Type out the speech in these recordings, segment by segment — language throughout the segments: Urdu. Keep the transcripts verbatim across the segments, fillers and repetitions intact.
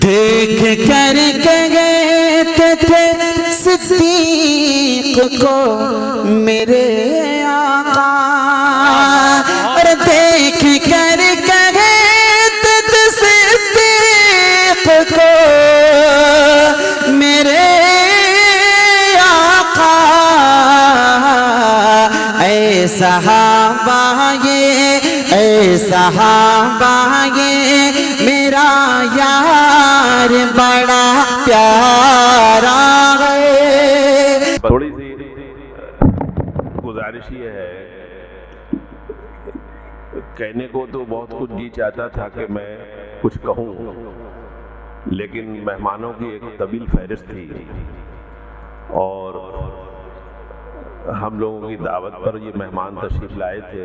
دیکھ کر کہتے تھے صدیق کو میرے آقا، اور دیکھ کر کہتے تھے صدیق کو میرے آقا، اے صحابہ یہ اے صحابہ یہ میرا یار بڑا پیارا ہے۔ تھوڑی سی گزارش یہ ہے، کہنے کو تو بہت کچھ جی چاہتا تھا کہ میں کچھ کہوں، لیکن مہمانوں کی ایک طویل فہرست تھی اور ہم لوگوں کی دعوت پر یہ مہمان تشریف لائے تھے،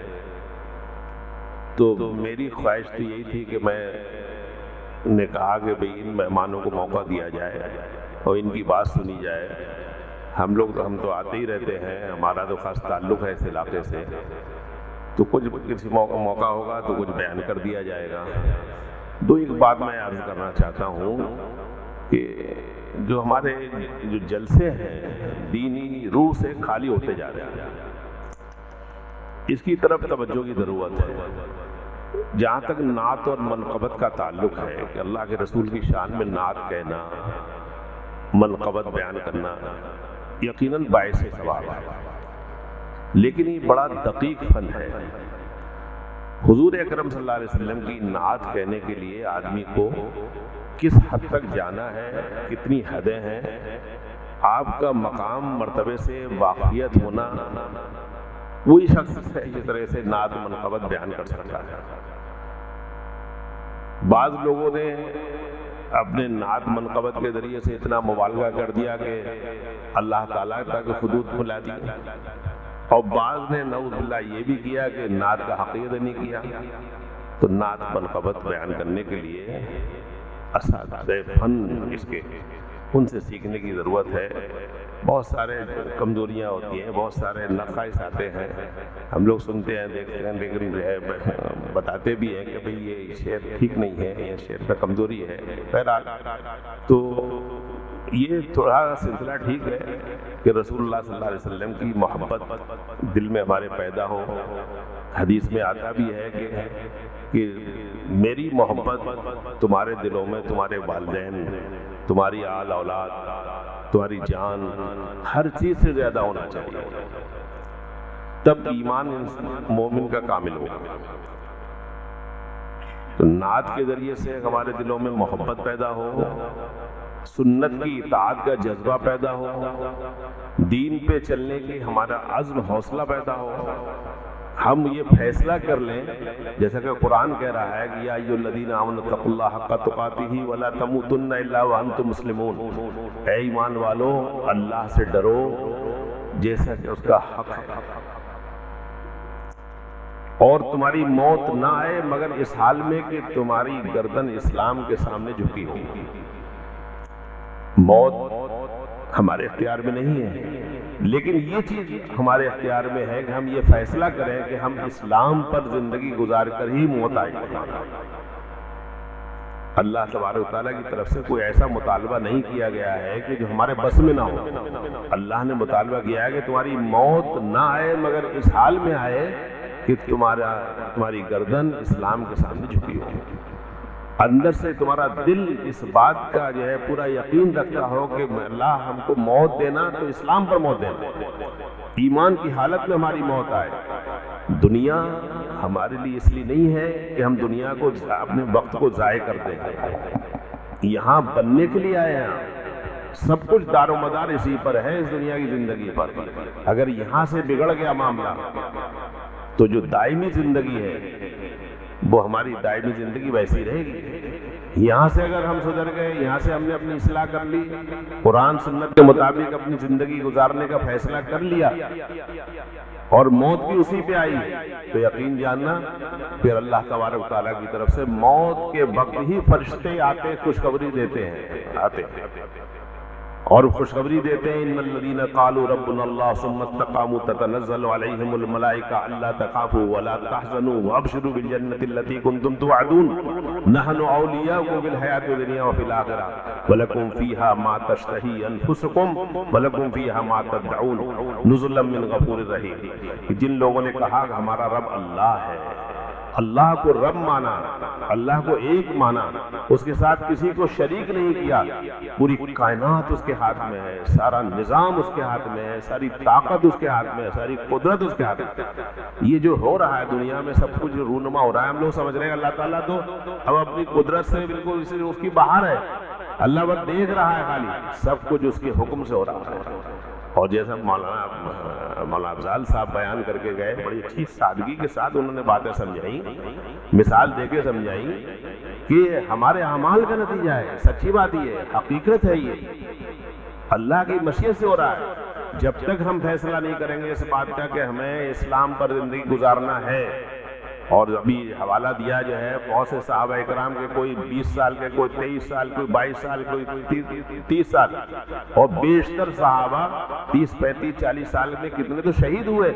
تو میری خواہش تو یہی تھی کہ میں نے کہا کہ بھئی ان مہمانوں کو موقع دیا جائے اور ان کی بات سنی جائے۔ ہم لوگ تو ہم تو آتے ہی رہتے ہیں، ہمارا تو خاص تعلق ہے اس علاقے سے، تو کچھ کسی موقع موقع ہوگا تو کچھ بیان کر دیا جائے گا۔ دو ایک بات میں عرض کرنا چاہتا ہوں کہ جو ہمارے جو جلسے ہیں دینی روح سے خالی ہوتے جا رہے ہیں، اس کی طرف توجہ کی ضرورت ہے۔ جہاں تک نعت اور منقبت کا تعلق ہے کہ اللہ کے رسول کی شان میں نعت کہنا، منقبت بیان کرنا یقیناً باعث ثواب ہے، لیکن یہ بڑا دقیق فن ہے۔ حضور اکرم صلی اللہ علیہ وسلم کی نعت کہنے کے لیے آدمی کو کس حد تک جانا ہے، کتنی حدیں ہیں، آپ کا مقام مرتبے سے واقفیت ہونا، وہی شخص ہے جس طرح سے نعت منقبت بیان کر سکتا ہے۔ بعض لوگوں نے اپنے نعت منقبت کے ذریعے سے اتنا مبالغہ کر دیا کہ اللہ تعالیٰ تک حدود بلا دی، اور بعض نے نعوذ باللہ یہ بھی کیا کہ نعت کا حقیقت نہیں کیا۔ تو نعت منقبت بیان کرنے کے لیے اساتذہ فن اس کے ان سے سیکھنے کی ضرورت ہے۔ بہت سارے کمزوریاں ہوتی ہیں، بہت سارے نقائص آتے ہیں، ہم لوگ سنتے ہیں دیکھتے ہیں، لیکن جو ہے بتاتے بھی ہیں کہ بھئی یہ شعر ٹھیک نہیں ہے، یہ شعر میں کمزوری ہے۔ بہرحال تو یہ تھوڑا سلسلہ ٹھیک ہے کہ رسول اللہ صلی اللہ علیہ وسلم کی محبت دل میں ہمارے پیدا ہو۔ حدیث میں آتا بھی ہے کہ کہ میری محبت تمہارے دلوں میں تمہارے والدین، تمہاری آل اولاد، تمہاری جان، ہر چیز سے زیادہ ہونا چاہیے، تب ایمان مومن کا کامل ہوگا۔ تو نعت کے ذریعے سے ہمارے دلوں میں محبت پیدا ہو، سنت کی اطاعت کا جذبہ پیدا ہو، دین پہ چلنے کی ہمارا عزم حوصلہ پیدا ہو، ہم یہ فیصلہ کر لیں جیسا کہ قرآن کہہ رہا ہے کہ یا ایھا الذین آمنوا اتقوا اللہ حق تقاتہ ولا تموتن الا وانتم مسلمون، اے ایمان والو اللہ سے ڈرو جیسا کہ اس کا حق ہے، اور تمہاری موت نہ آئے مگر اس حال میں کہ تمہاری گردن اسلام کے سامنے جھکی ہو۔ موت ہمارے اختیار میں نہیں ہے، لیکن یہ چیز ہمارے اختیار میں ہے کہ ہم یہ فیصلہ کریں کہ ہم اسلام پر زندگی گزار کر ہی موت آئے۔ اللہ تبارک و تعالیٰ کی طرف سے کوئی ایسا مطالبہ نہیں کیا گیا ہے کہ جو ہمارے بس میں نہ ہو۔ اللہ نے مطالبہ کیا ہے کہ تمہاری موت نہ آئے مگر اس حال میں آئے کہ تمہارا تمہاری گردن اسلام کے سامنے جھکی ہو، اندر سے تمہارا دل اس بات کا جو ہے پورا یقین رکھتا ہو کہ اللہ ہم کو موت دینا تو اسلام پر موت دینا، ایمان کی حالت میں ہماری موت آئے۔ دنیا ہمارے لیے اس لیے نہیں ہے کہ ہم دنیا کو اپنے وقت کو ضائع کر دیں، یہاں بننے کے لیے آئے ہیں، سب کچھ دار و مدار اسی پر ہے، اس دنیا کی زندگی پر۔ اگر یہاں سے بگڑ گیا معاملہ تو جو دائمی زندگی ہے وہ ہماری دائمی زندگی ویسی رہے گی۔ یہاں سے اگر ہم سدھر گئے، یہاں سے ہم نے اپنی اصلاح کر لی، قرآن سنت کے مطابق اپنی زندگی گزارنے کا فیصلہ کر لیا اور موت بھی اسی پہ آئی، تو یقین جاننا پھر اللہ تبارک و تعالیٰ کی طرف سے موت کے وقت ہی فرشتے آتے خوشخبری دیتے ہیں، آتے ہیں اور خوشخبری دیتے ہیں ان الذین قالوا ربنا اللہ ثم استقاموا تتنزل علیہم الملائکہ الا تخافوا ولا تحزنوا وابشروا بالجنۃ التي كنتم توعدون نحن اولیاؤکم فی الحیاۃ الدنیا وفی الآخرہ ولکم فیہا ما تشتہی انفسکم ولکم فیہا ما تدعون نزلا من غفور رحیم. جن لوگوں نے کہا کہ ہمارا رب اللہ ہے، اللہ کو رب مانا، اللہ کو ایک مانا، اس کے ساتھ کسی کو شریک نہیں کیا، پوری کائنات اس کے ہاتھ میں ہے، سارا نظام اس کے ہاتھ میں ہے، ساری طاقت اس کے ہاتھ میں ہے، ساری قدرت اس کے ہاتھ میں ہے. یہ جو ہو رہا ہے دنیا میں سب کچھ رونما ہو رہا ہے، ہم لوگ سمجھ رہے ہیں اللہ تعالیٰ تو اب اپنی قدرت سے بالکل اس کی باہر ہے، اللہ بس دیکھ رہا ہے، خالی سب کچھ اس کے حکم سے ہو رہا ہے. اور جیسا مولانا مولانا افضال صاحب بیان کر کے گئے، بڑی اچھی سادگی کے ساتھ انہوں نے باتیں سمجھائیں، مثال دے کے سمجھائیں کہ ہمارے اعمال کا نتیجہ ہے. سچی بات یہ ہے، حقیقت ہے، یہ اللہ کی مشیت سے ہو رہا ہے. جب تک ہم فیصلہ نہیں کریں گے اس بات کا کہ ہمیں اسلام پر زندگی گزارنا ہے، اور ابھی حوالہ دیا جو ہے بہت سے صحابہ اکرام کے، کوئی بیس سال کے، کوئی تیئیس سال، کوئی بائیس سال، کوئی تیس سال، اور بیشتر صحابہ تیس پینتیس چالیس سال میں کتنے تو شہید ہوئے.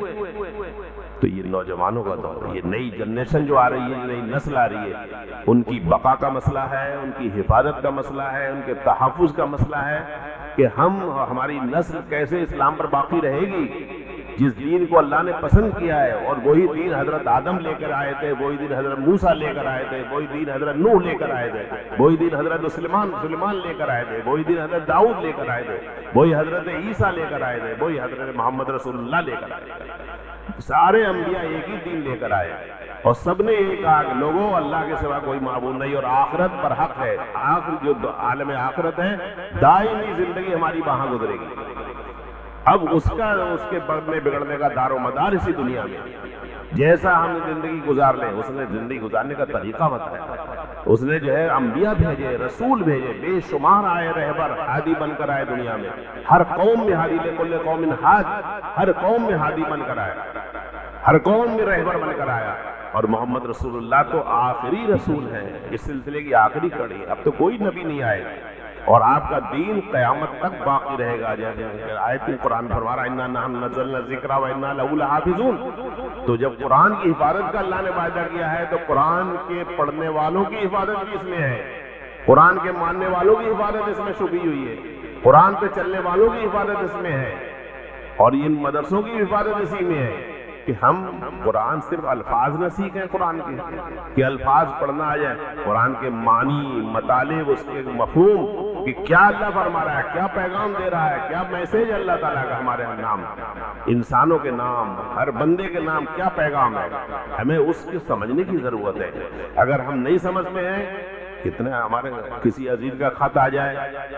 تو یہ نوجوانوں کا دور، یہ نئی جنریشن جو آ رہی ہے، نئی نسل آ رہی ہے، ان کی بقا کا مسئلہ ہے، ان کی حفاظت کا مسئلہ ہے، ان کے تحفظ کا مسئلہ ہے کہ ہم ہماری نسل کیسے اسلام پر باقی رہے گی. جس دین کو اللہ نے پسند کیا ہے، اور وہی دین حضرت آدم لے کر آئے تھے، وہی دین حضرت موسیٰ لے کر آئے تھے، وہی دین حضرت نوح لے کر آئے تھے، وہی دین حضرت سلیمان سلیمان لے کر آئے تھے، وہی دین حضرت داؤد لے کر آئے تھے، وہی حضرت عیسیٰ لے کر آئے تھے، وہی حضرت محمد رسول اللہ لے کر آئے تھے. سارے انبیاء ایک ہی دین لے کر آئے، اور سب نے یہ کہا کہ لوگوں اللہ کے سوا کوئی معبود نہیں، اور آخرت پر حق ہے. آخر جو عالم آخرت ہے، دائمی زندگی ہماری وہاں گزرے گی. اب اس کا اس کے بڑھنے بگڑنے کا دار و مدار اسی دنیا میں. جیسا ہم زندگی گزار لیں، اس نے زندگی گزارنے کا طریقہ بتایا. اس نے جو ہے انبیاء بھیجے، رسول بھیجے، بے شمار آئے رہبر، ہادی بن کر آئے دنیا میں. ہر قوم میں ہادی، لکل قوم ہاد، ہر قوم میں ہادی بن کر آیا، ہر قوم میں رہبر بن کر آیا. اور محمد رسول اللہ تو آخری رسول ہیں، اس سلسلے کی آخری کڑی. اب تو کوئی نبی نہیں آئے گا، اور آپ کا دین قیامت تک باقی رہے گا. جیسے آیت قرآن فرما رہا ہے اِنَّا نَحْنُ نَزَّلْنَا الذِّكْرَ وَإِنَّا لَهُ لَحَافِظُونَ. تو جب قرآن کی حفاظت کا اللہ نے وعدہ کیا ہے، تو قرآن کے پڑھنے والوں کی حفاظت بھی اس میں ہے، قرآن کے ماننے والوں کی حفاظت اس میں چھپی ہوئی ہے، قرآن پہ چلنے والوں کی حفاظت اس میں ہے، اور ان مدرسوں کی حفاظت اسی میں ہے کہ ہم قرآن صرف الفاظ نہ سیکھیں قرآن کے، کہ الفاظ پڑھنا آ جائے، قرآن کے معنی، مطالب، اس کے مفہوم کہ کیا اللہ فرما رہا ہے، کیا پیغام دے رہا ہے، کیا میسیج اللہ تعالیٰ کا ہمارے نام، انسانوں کے نام، ہر بندے کے نام کیا پیغام ہے، ہمیں اس کی سمجھنے کی ضرورت ہے. اگر ہم نہیں سمجھتے ہیں، کتنے ہمارے کسی عزیز کا خط آ جائے،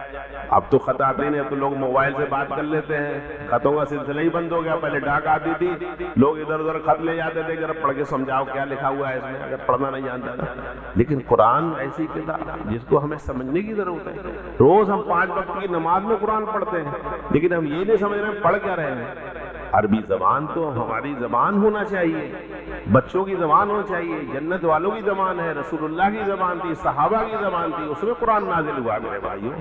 اب تو خط آتے نہیں، اب تو لوگ موبائل سے بات کر لیتے ہیں، خطوں کا سلسلہ ہی بند ہو گیا. پہلے ڈاک آتی تھی، لوگ ادھر ادھر خط لے جاتے تھے، ذرا پڑھ کے سمجھاؤ کیا لکھا ہوا ہے اس میں، اگر پڑھنا نہیں جانتا تھا. لیکن قرآن ایسی کتاب جس کو ہمیں سمجھنے کی ضرورت ہے. روز ہم پانچ وقت کی نماز میں قرآن پڑھتے ہیں، لیکن ہم یہ نہیں سمجھ رہے ہیں پڑھ کیا رہے ہیں. عربی زبان تو ہماری زبان ہونا چاہیے، بچوں کی زبان ہونا چاہیے. جنت والوں کی زبان ہے، رسول اللہ کی زبان تھی، صحابہ کی زبان تھی، اس میں قرآن نازل ہوا میرے بھائیوں.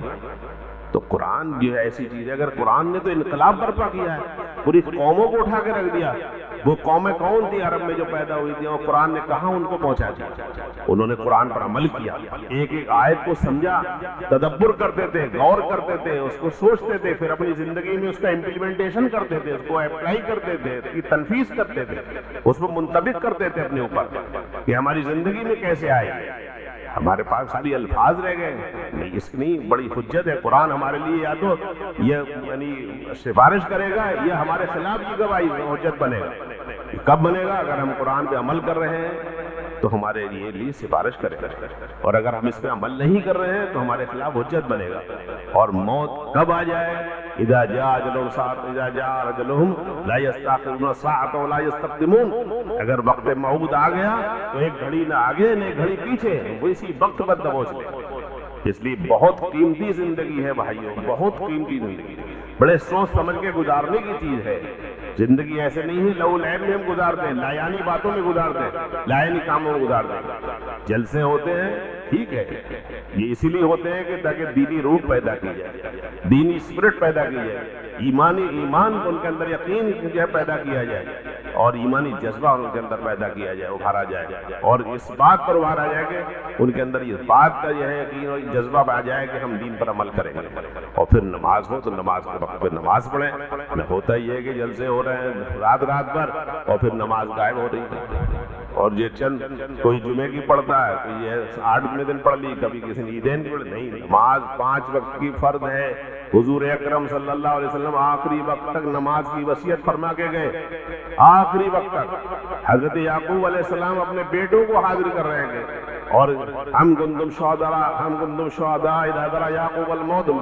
تو قرآن جو ہے ایسی چیز ہے، اگر قرآن نے تو انقلاب برپا کیا ہے، پوری قوموں کو اٹھا کے رکھ دیا. وہ قومیں کون تھی عرب میں جو پیدا ہوئی تھی، اور قرآن نے کہاں ان کو پہنچا دیا. انہوں نے قرآن پر عمل کیا، ایک ایک آیت کو سمجھا، تدبر کرتے تھے، غور کرتے تھے، اس کو سوچتے تھے، پھر اپنی زندگی میں اس کا امپلیمنٹیشن کرتے تھے، اس کو اپلائی کرتے تھے، اس کی تنفیذ کرتے تھے، اس کو منطبق کرتے تھے اپنے اوپر کہ ہماری زندگی میں کیسے آئے. ہمارے پاس خالی الفاظ رہ گئے نہیں، اس کی بڑی حجت ہے قرآن ہمارے لیے. یا تو یہ یعنی سفارش کرے گا، یا ہمارے خلاف یہ گواہی حجت بنے گا. کب بنے گا؟ اگر ہم قرآن پہ عمل کر رہے ہیں تو ہمارے لیے لیے سفارش کرے گا، اور اگر ہم اس پہ عمل نہیں کر رہے ہیں تو ہمارے خلاف حجت بنے گا. اور موت کب آ جائے؟ اذا جاء اجلهم ساعة اذا جاء اجلهم لا يستأخرون ساعة ولا يستقدمون. اگر وقت موعود آ گیا تو ایک گھڑی نہ آگے نہ ایک گھڑی پیچھے، وہ اسی وقت پر دبوچ لے. اس لیے بہت قیمتی زندگی ہے بھائیوں، بہت قیمتی زندگی، بڑے سوچ سمجھ کے گزارنے کی چیز ہے. زندگی ایسے نہیں ہے لو لعب میں ہم گزارتے ہیں، لایانی باتوں میں گزارتے ہیں، لایانی کاموں میں گزارتے ہیں. جلسے ہوتے ہیں، ٹھیک ہے، یہ اسی لیے ہوتے ہیں کہ تاکہ دینی روح پیدا کی جائے، دینی اسپرٹ پیدا کی جائے، ایمانی ایمان ان کے اندر یقین جو ہے پیدا کیا جائے، اور ایمانی جذبہ ان کے اندر پیدا کیا جائے، ابھارا جائے، اور اس بات پر ابھارا جائے کہ ان کے اندر اس بات کا یہ ہے کہ جذبہ آ جائے کہ ہم دین پر عمل کریں گے۔ اور پھر نماز ہو تو نماز کے وقت پہ نماز پڑھیں، نہ ہوتا ہی ہے کہ جلسے ہو رہے ہیں رات رات بھر اور پھر نماز غائب ہو رہی ہے، اور یہ چند کوئی جمعے کی پڑھتا ہے، کوئی یہ آٹھویں دن پڑھ لی، کبھی کسی نے عیدین کی پڑھ لی، نہیں، نماز پانچ وقت کی فرض ہے۔ حضور اکرم صلی اللہ علیہ وسلم آخری وقت تک نماز کی وصیت فرما کے گئے، آخری وقت تک۔ حضرت یعقوب علیہ السلام اپنے بیٹوں کو حاضر کر رہے ہیں اور ہم گندم شہداء ہم گندم شہداء اذا درا یعقوب الموت،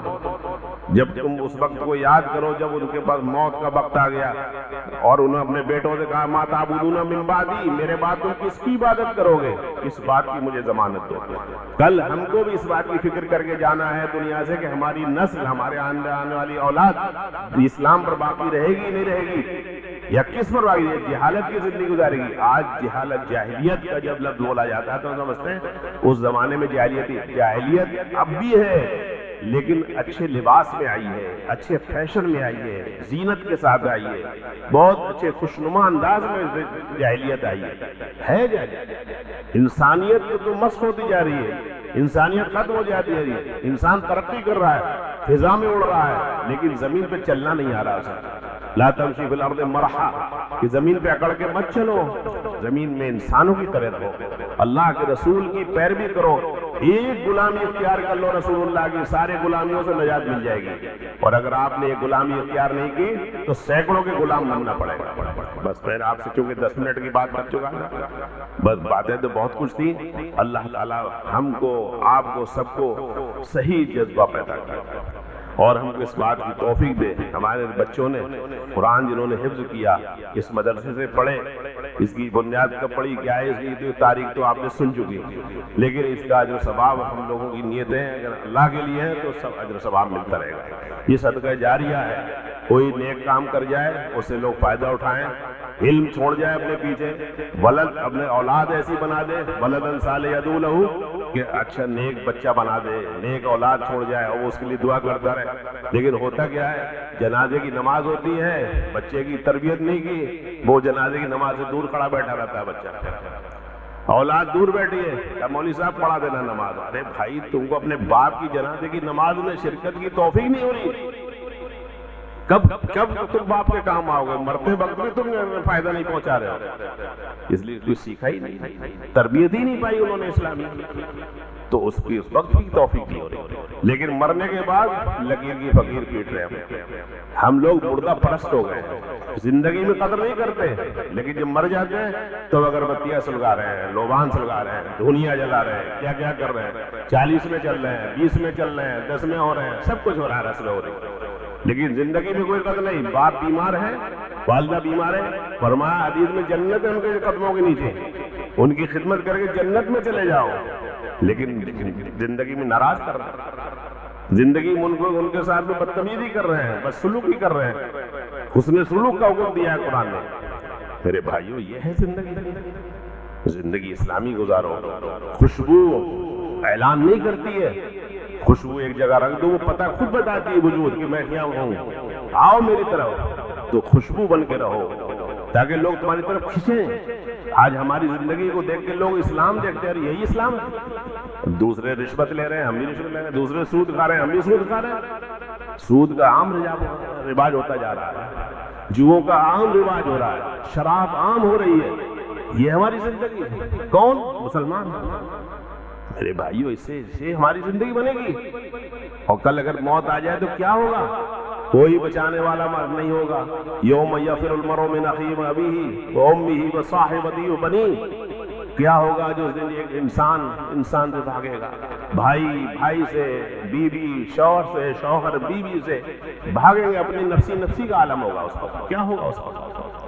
جب تم اس وقت کو یاد کرو جب ان کے پاس موت کا وقت آ گیا اور انہوں نے اپنے بیٹوں سے کہا ما تعبدون من بعدی، میرے بعد تم کس کی عبادت کرو گے، اس بات کی مجھے ضمانت دو۔ کل ہم کو بھی اس بات کی فکر کر کے جانا ہے دنیا سے کہ ہماری نسل، ہمارے آنے والی اولاد اسلام پر باقی رہے گی نہیں رہے گی، یا کس پر باقی رہے گی، جہالت کی زندگی گزارے گی۔ آج جہالت، جاہلیت کا جب لفظ بولا جاتا ہے تو سمجھتے ہیں اس زمانے میں جاہلیت ہی، جاہلیت اب بھی ہے لیکن اچھے لباس میں آئی ہے، اچھے فیشن میں آئی ہے، زینت کے ساتھ آئی ہے، بہت اچھے خوشنما انداز میں جاہلیت آئی ہے، ہے جاہلیت۔ انسانیت تو مسخ ہوتی جا رہی ہے، انسانیت ختم ہو جاتی ہے، انسان ترقی کر رہا ہے، فضا میں اڑ رہا ہے لیکن زمین پہ چلنا نہیں آ رہا اسے۔ لا تمشی فی الارض مرحا، کہ زمین پہ اکڑ کے مت چلو، زمین میں انسانوں کی طرح رہو، اللہ کے رسول کی پیروی کرو، ایک غلامی اختیار کر لو رسول اللہ کی، سارے غلامیوں سے نجات مل جائے گی، اور اگر آپ نے ایک غلامی اختیار نہیں کی تو سینکڑوں کے غلام بننا پڑے گا۔ بس میں آپ سے چونکہ دس منٹ کی بات کر چکا تھا، بس باتیں تو بہت کچھ تھیں۔ اللہ تعالیٰ ہم کو، آپ کو، سب کو صحیح جذبہ پیدا کرے اور ہم کو اس بات کی توفیق دے۔ ہمارے بچوں نے قرآن جنہوں نے حفظ کیا، اس مدرسے سے پڑھے، اس کی بنیاد کب پڑھی کیا ہے، اس کی تاریخ تو آپ نے سن چکی، لیکن اس کا اجر و ثواب ہم لوگوں کی نیتیں اگر اللہ کے لیے ہیں تو سب اجر و ثواب ملتا رہے گا۔ یہ صدقہ جاریہ ہے، کوئی نیک کام کر جائے اس سے لوگ فائدہ اٹھائیں، علم چھوڑ جائے اپنے پیچھے، ولد اپنے اولاد ایسی بنا دے، ولدن صالح یدعو لہ، کہ اچھا نیک بچہ بنا دے، نیک اولاد چھوڑ جائے اور وہ اس کے لیے دعا کرتا رہے۔ لیکن ہوتا کیا ہے، جنازے کی نماز ہوتی ہے، بچے کی تربیت نہیں کی، وہ جنازے کی نماز سے دور کھڑا بیٹھا رہتا ہے بچہ، اولاد دور بیٹھی ہے، کیا مولوی صاحب پڑھا دینا نماز۔ ارے بھائی تم کو اپنے باپ کی جنازے کی نماز میں شرکت کی توفیق نہیں ہو رہی، کب کب تم باپ کے کام آؤ گے، مرتے وقت بھی تم فائدہ نہیں پہنچا رہے ہو، اس لیے کچھ سیکھا ہی نہیں، تربیت ہی نہیں پائی انہوں نے اسلامی، تو اس کی اس وقت کی توفیق نہیں ہو رہی، لیکن مرنے کے بعد لکیر کی فقیر پیٹ رہے ہیں۔ ہم لوگ مردہ پرست ہو گئے ہیں، زندگی میں قدر نہیں کرتے، لیکن جب مر جاتے ہیں تو اگربتیاں سلگا رہے ہیں، لوبان سلگا رہے ہیں، دھونیاں جلا رہے ہیں، کیا کیا کر رہے ہیں، چالیس میں چل رہے ہیں، بیس میں چل رہے ہیں، دس میں ہو رہے ہیں، سب کچھ ہو رہا ہے، رسم ہو رہی ہے، لیکن زندگی میں کوئی قدر نہیں۔ باپ بیمار ہے، والدہ بیمار ہے، فرمایا حدیث میں جنت ہے ان کے قدموں کے نیچے، ان کی خدمت کر کے جنت میں چلے جاؤ، لیکن زندگی میں ناراض کر رہے ہیں، زندگی میں ان کو ان کے ساتھ میں بدتمیزی کر رہے ہیں، بس سلوک ہی کر رہے ہیں، حسن سلوک کا حکم دیا ہے قرآن نے۔ میرے بھائیو یہ ہے زندگی، زندگی اسلامی گزارو۔ خوشبو اعلان نہیں کرتی ہے، خوشبو ایک جگہ رکھ دو، وہ پتہ خود بتاتی ہے وجود کہ میں کیا ہوں، آؤ میری طرف، تو خوشبو بن کے رہو تاکہ لوگ تمہاری طرف کھینچیں۔ آج ہماری زندگی کو دیکھ کے لوگ اسلام دیکھتے ہیں، یہی اسلام ہے، دوسرے رشوت لے رہے ہیں ہم بھی رشوت لے رہے ہیں، دوسرے سود کھا رہے ہیں ہم بھی سود کھا رہے ہیں، سود کا عام رواج ہوتا جا رہا ہے، جوؤں کا عام رواج ہو رہا ہے، شراب عام ہو رہی ہے، یہ ہماری زندگی ہے۔ کون؟ مسلمان۔ میرے بھائیو اس سے اس سے ہماری زندگی بنے گی، اور کل اگر موت آ جائے تو کیا ہوگا؟ کوئی بچانے والا نہیں ہوگا۔ یوم یفر المرء من اخیہ وابیہ وامہ وصاحبتہ وبنیہ، کیا ہوگا جو ایک انسان انسان سے بھاگے گا، بھائی بھائی سے، بیوی شوہر سے، شوہر بیوی سے بھاگیں گے، اپنی نفسی نفسی کا عالم ہوگا اس پر۔ کیا ہوگا اس پر؟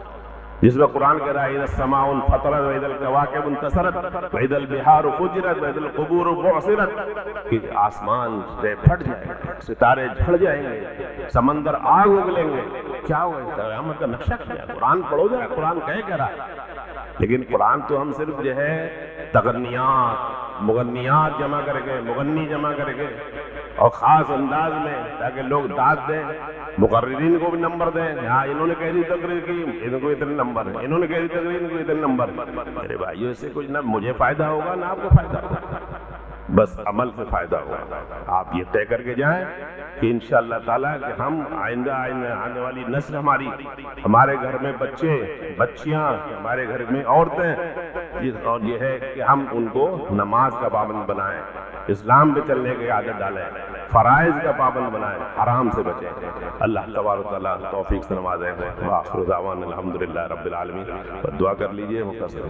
جس میں قرآن کہہ رہا ہے اذا السماء انفطرت واذا الكواكب انتثرت واذا البحار فجرت واذا القبور بعثرت، کہ آسمان سے پھٹ جائے گا، ستارے جھڑ جائیں گے، سمندر آگ اگلیں گے، کیا ہوگا؟ قیامت کا نقشہ کیا ہے؟ قرآن پڑھو ذرا، قرآن کہہ کہہ رہا ہے، لیکن قرآن تو ہم صرف جو ہے تغنیات، مغنیات جمع کر کے، مغنی جمع کر کے اور خاص انداز میں، تاکہ لوگ داد دیں، مقررین کو بھی نمبر دیں، ہاں انہوں نے کیسی تقریر کی ان کو اتنے نمبر، انہوں نے کیسی تقریر ان کو اتنے نمبر۔ میرے بھائیوں، اس سے کچھ نہ مجھے فائدہ ہوگا نہ آپ کو فائدہ ہوگا، بس عمل سے فائدہ ہوگا۔ آپ یہ طے کر کے جائیں کہ انشاءاللہ تعالیٰ کہ ہم آئندہ آنے والی نسل ہماری، ہمارے گھر میں بچے بچیاں، ہمارے گھر میں عورتیں، اور یہ ہے کہ ہم ان کو نماز کا پابند بنائیں، اسلام پہ چلنے کی عادت ڈالیں، فرائض کا پابند بنائیں، حرام سے بچیں۔ اللہ تبارک و تعالیٰ توفیق سے نوازے۔ وآخر دعوانا الحمدللہ رب العالمین۔ دعا کر لیجئے مختصر۔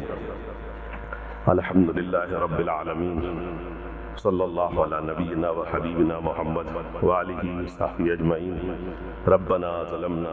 الحمدللہ رب العالمین، صلی اللہ علی نبینا و حبیبنا محمد وآلہ وصحبہ اجمعین۔ ربنا ظلمنا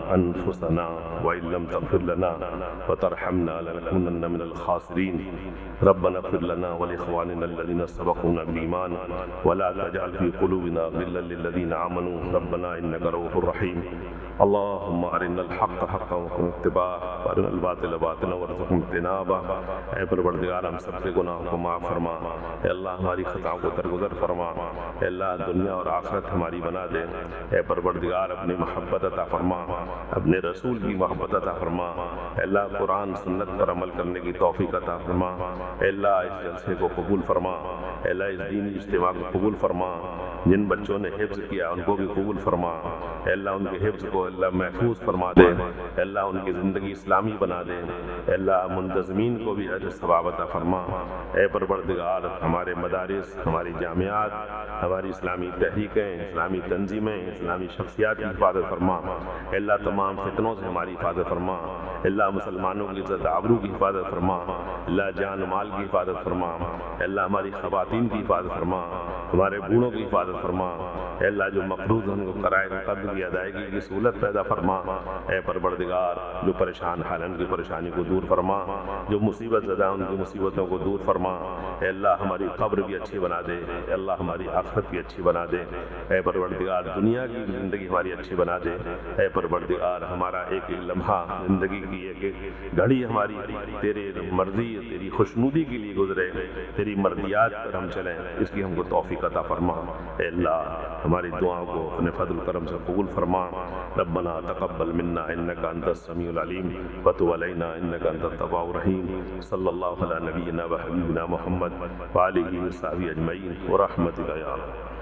انفسنا وإن لم تغفر لنا وترحمنا لنكونن من الخاسرین۔ ربنا اغفر لنا ولإخواننا الذين سبقونا بالإيمان ولا تجعل في قلوبنا غلا للذين آمنوا ربنا إنك رؤوف رحيم۔ اللهم أرنا الحق حقا وارزقنا اتباعه وأرنا الباطل باطلا وارزقنا اجتنابه۔ اے پروردگار، ہم سب سے گناہوں کو معاف فرما، اے اللہ ہماری خطاؤں کو درگزر فرما، اے اللہ دنیا اور آخرت ہماری بنا دے۔ اے پروردگار، اپنی محبت عطا فرما، اپنے رسول کی محبت عطا فرما، اے اللہ قرآن سنت پر عمل کرنے کی توفیق عطا فرما، اے اللہ اس جلسے کو قبول فرما، اے اللہ اس دینی اجتماع کو قبول فرما، جن بچوں نے حفظ کیا ان کو بھی قبول فرما، اے اللہ ان کے حفظ کو اللہ محفوظ فرما دے، اے اللہ ان کی زندگی اسلامی بنا دے، اے اللہ منتظمین کو بھی اجر ثواب عطا فرما۔ اے پروردگار، ہمارے مدارس، ہماری جامعات، ہماری اسلامی تحریکیں، اسلامی تنظیمیں، اسلامی شخصیات کی حفاظت فرما، اے اللہ تمام فتنوں سے ہماری حفاظت فرما، اے اللہ مسلمانوں کی عزت آبرو کی حفاظت فرما، اللہ جان مال کی حفاظت فرما، اے اللہ ہماری خواتین کی حفاظت فرما، ہمارے بوڑھوں کی حفاظت فرما، اے اللہ جو مقروض ان کو قرائے قرض کی ادائیگی کی سہولت پیدا فرما، اے پروردگار جو پریشان حال ان کی پریشانی کو دور فرما، جو مصیبت زدہ ان کی مصیبتوں کو دور فرما، اے اللہ ہماری قبر بھی اچھی بنا دے، اے اللہ ہماری آخرت بھی اچھی بنا دے، اے پروردگار دنیا کی زندگی ہماری اچھی بنا دے، اے پروردگار ہمارا ایک ایک لمحہ زندگی کی ایک ایک گھڑی ہماری تیرے مرضی تیری خوشنودی کے لیے گزرے، تیری مرضیات پر ہم چلیں، اس کی ہم کو توفیق عطا فرما۔ اے اللہ ہماری دعاؤں کو اپنے فضل کرم سے قبول فرما۔ ربنا تقبل منا انک انت السمیع العلیم وتب علینا انک انت التواب الرحیم۔ صلی اللہ علی نبینا و حبیبنا محمد وآلہ وصحبہ اجمعین ورحمتک یا رب۔